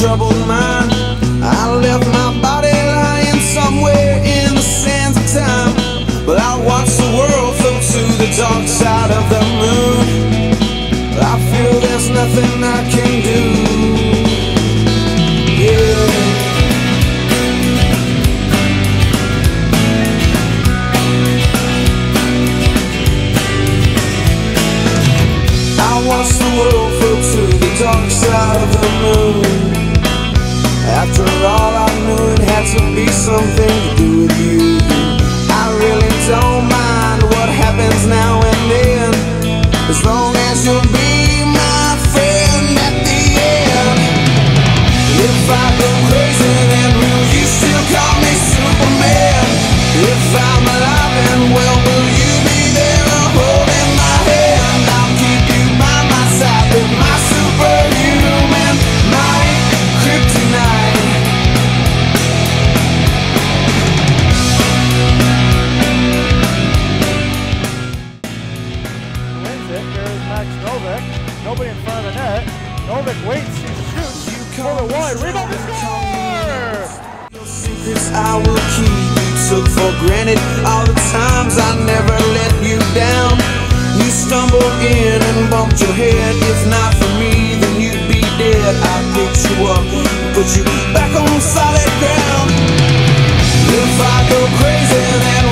troubled mind. I left my body lying somewhere in the sands of time, but I watched the world float to the dark side of the moon. I feel there's nothing I can do. Yeah. I watched the world float to the dark side of the moon. After all, I knew it had to be something to do with you. I really don't mind what happens now and then, as long as you'll be my friend at the end. If I go crazy, then will you still call me Superman? If I'm alive and well, will you be there holding my hand? I'll keep you by my side with my superhuman might, kryptonite. Nobody in front of the net. Novak waits, he shoots, for the wide, rebound, score! Your secrets I will keep. You took for granted all the times I never let you down. You stumbled in and bumped your head. If not for me, then you'd be dead. I picked you up and put you back on solid ground. If I go crazy, then